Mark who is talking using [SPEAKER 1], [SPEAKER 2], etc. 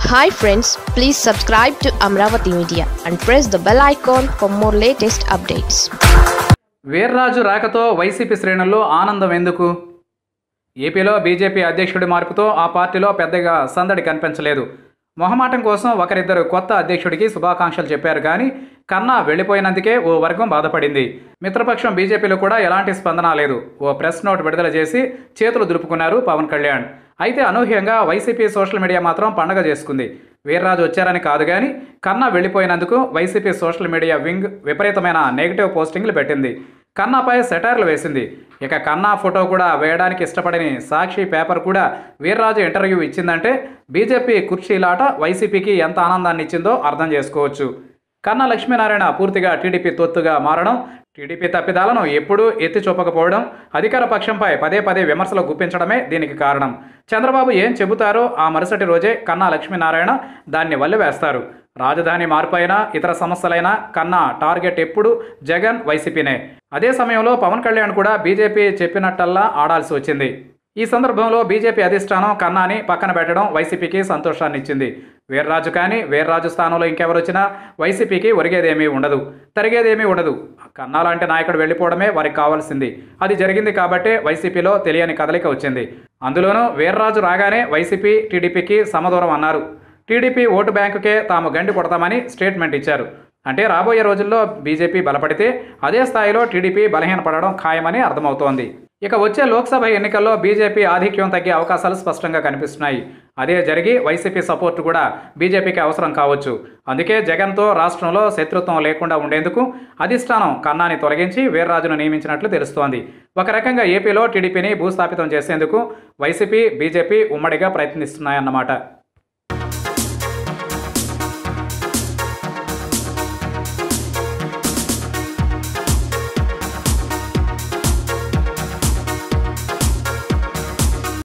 [SPEAKER 1] Hi friends, please subscribe to Amaravathi Media and press the bell icon for more latest updates.
[SPEAKER 2] Veerraju రాకతో YCP శ్రేణుల్లో ఆనందం ఎందుకు? ఏపీలో BJP అధ్యక్షుడి మార్పుతో ఆ పార్టీలో పెద్దగా సందడి కనిపించలేదు. మొహమాటం కోసం ఒకరిద్దరు కొత్త అధ్యక్షుడికి శుభాకాంక్షలు చెప్పారు కానీ కన్నా వెళ్లిపోయినందుకే ఓ వర్గం బాధపడింది. మిత్రపక్షం బీజేపీలో కూడా ఎలాంటి స్పందన లేదు. ఓ ప్రెస్ నోట్ విడుదల చేసి చేతులు దులుపుకున్నారు పవన్ కళ్యాణ్. అయితే అనూహ్యంగా వైసీపీ సోషల్ మీడియా మాత్రం పండగ చేసుకుంది. వీర్రాజు వచ్చారని కాదు కానీ కన్నా వెళ్లిపోయినందుకు వైసీపీ సోషల్ మీడియా వింగ్ విపరీతమైన నెగిటివ్ పోస్టింగ్లు పెట్టింది. కన్నాపై సెటైర్లు వేసింది. ఇక కన్నా ఫోటో కూడా వేయడానికి ఇష్టపడని సాక్షి పేపర్ కూడా వీర్రాజు ఇంటర్వ్యూ ఇచ్చిందంటే బీజేపీ కుర్చీలాట వైసీపీకి ఎంత ఆనందాన్ని ఇచ్చిందో అర్థం చేసుకోవచ్చు. కన్నా లక్ష్మీనారాయణ పూర్తిగా టీడీపీ తొత్తుగా మారడం, టీడీపీ తప్పిదాలను ఎప్పుడూ ఎత్తి చూపకపోవడం, అధికార పక్షంపై పదే పదే విమర్శలు గుప్పించడమే దీనికి కారణం. చంద్రబాబు ఏం చెబుతారో ఆ మరుసటి రోజే కన్నా లక్ష్మీనారాయణ దాన్ని వల్లివేస్తారు. రాజధాని మార్పైనా ఇతర సమస్యలైనా కన్నా టార్గెట్ ఎప్పుడు జగన్, వైసీపీనే. అదే సమయంలో పవన్ కళ్యాణ్ కూడా బీజేపీ చెప్పినట్టల్లా ఆడాల్సి వచ్చింది. ఈ సందర్భంలో బీజేపీ అధిష్టానం కన్నాని పక్కన పెట్టడం వైసీపీకి సంతోషాన్ని ఇచ్చింది. వీర్రాజు కానీ వీర్రాజు స్థానంలో ఇంకెవరొచ్చినా వైసీపీకి ఒరిగేదేమీ ఉండదు, తరిగేదేమీ ఉండదు. కన్నా లాంటి నాయకుడు వెళ్ళిపోవడమే వారికి కావాల్సింది. అది జరిగింది కాబట్టే వైసీపీలో తెలియని కదలిక వచ్చింది. అందులోనూ వీర్రాజు రాగానే వైసీపీ టీడీపీకి సమదూరం అన్నారు. టీడీపీ ఓటు బ్యాంకుకే తాము గండి కొడతామని స్టేట్మెంట్ ఇచ్చారు. అంటే రాబోయే రోజుల్లో బీజేపీ బలపడితే అదే స్థాయిలో టీడీపీ బలహీనపడడం ఖాయమని అర్థమవుతోంది. ఇక వచ్చే లోక్సభ ఎన్నికల్లో బీజేపీ ఆధిక్యం తగ్గే అవకాశాలు స్పష్టంగా కనిపిస్తున్నాయి. అదే జరిగి వైసీపీ సపోర్టు కూడా బీజేపీకి అవసరం కావచ్చు. అందుకే జగన్తో రాష్ట్రంలో శత్రుత్వం లేకుండా ఉండేందుకు అధిష్టానం కన్నాని తొలగించి వీర్రాజును నియమించినట్లు తెలుస్తోంది. ఒక రకంగా ఏపీలో టీడీపీని భూస్థాపితం చేసేందుకు వైసీపీ, బీజేపీ ఉమ్మడిగా ప్రయత్నిస్తున్నాయన్నమాట.